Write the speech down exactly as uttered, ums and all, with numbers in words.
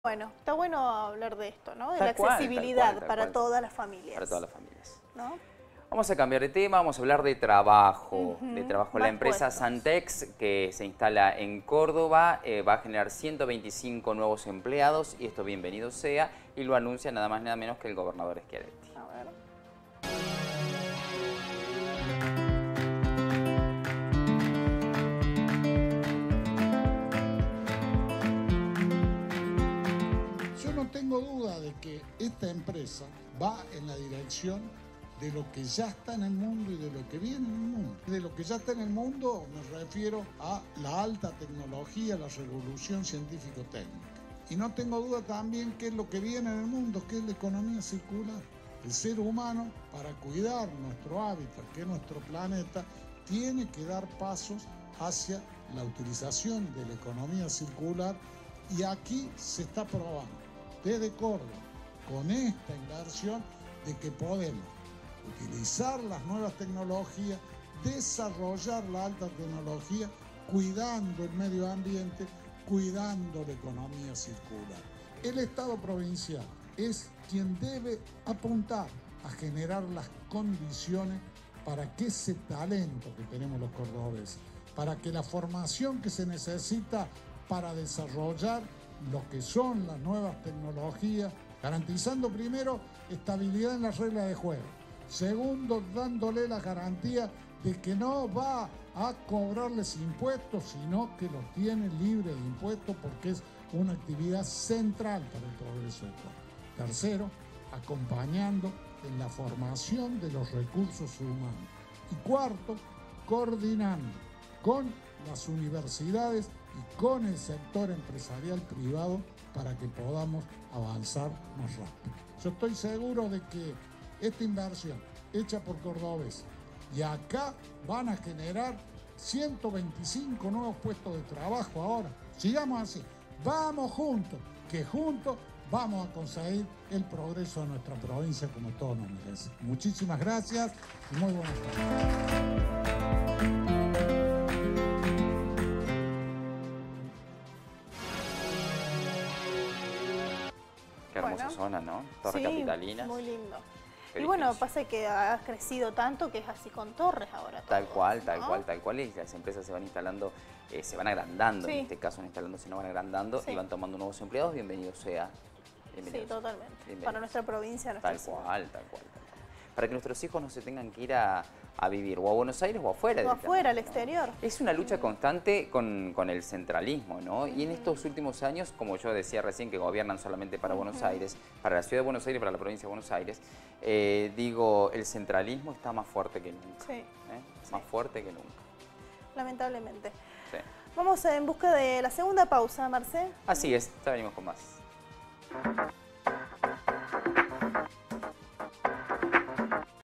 Bueno, está bueno hablar de esto, ¿no? De Tal la cual, accesibilidad tal cual, tal para cual. todas las familias. Para todas las familias. ¿No? Vamos a cambiar de tema, vamos a hablar de trabajo. Uh-huh. De trabajo. La Más empresa puestos. Santex, que se instala en Córdoba, eh, va a generar ciento veinticinco nuevos empleados, y esto bienvenido sea, y lo anuncia nada más nada menos que el gobernador Schiaretti. A ver. Yo no tengo duda de que esta empresa va en la dirección de lo que ya está en el mundo y de lo que viene en el mundo. De lo que ya está en el mundo me refiero a la alta tecnología, la revolución científico-técnica. Y no tengo duda también que es lo que viene en el mundo, que es la economía circular. El ser humano, para cuidar nuestro hábitat, que es nuestro planeta, tiene que dar pasos hacia la utilización de la economía circular, y aquí se está probando desde Córdoba, con esta inversión, de que podemos utilizar las nuevas tecnologías, desarrollar la alta tecnología, cuidando el medio ambiente, cuidando la economía circular. El Estado provincial es quien debe apuntar a generar las condiciones para que ese talento que tenemos los cordobeses, para que la formación que se necesita para desarrollar lo que son las nuevas tecnologías, garantizando primero estabilidad en las reglas de juego, segundo dándole la garantía de que no va a cobrarles impuestos, sino que los tiene libres de impuestos, porque es una actividad central para el progreso económico. Tercero, acompañando en la formación de los recursos humanos. Y cuarto, coordinando con las universidades y con el sector empresarial privado para que podamos avanzar más rápido. Yo estoy seguro de que esta inversión hecha por cordobeses, y acá van a generar ciento veinticinco nuevos puestos de trabajo ahora. Sigamos así, vamos juntos, que juntos vamos a conseguir el progreso de nuestra provincia como todos nos merecen. Muchísimas gracias y muy buenas tardes. Qué hermosa Bueno, zona, ¿no? Torre sí, Capitalina. Muy lindo. Qué Y bueno, difícil. pasa que ha crecido tanto que es así con torres ahora. Tal todo, cual, tal ¿no? cual, tal cual, y las empresas se van instalando, eh, se van agrandando, Sí. en este caso no instalándose, sino van agrandando, Sí. y van tomando nuevos empleados. Bienvenido sea. Bienvenido Sí, sea. totalmente. Bienvenido Para sea. nuestra provincia, nuestra Tal ciudad. cual, tal cual, tal cual. Para que nuestros hijos no se tengan que ir a, a vivir o a Buenos Aires o afuera. O afuera, al directamente, ¿no? exterior. Es una lucha constante con, con el centralismo, ¿no? Y en estos últimos años, como yo decía recién, que gobiernan solamente para Buenos Aires, para la ciudad de Buenos Aires y para la provincia de Buenos Aires, eh, digo, el centralismo está más fuerte que nunca. Sí. ¿eh? Sí. Más fuerte que nunca. Lamentablemente. Sí. Vamos en busca de la segunda pausa, Marcé. Así es, ya venimos con más.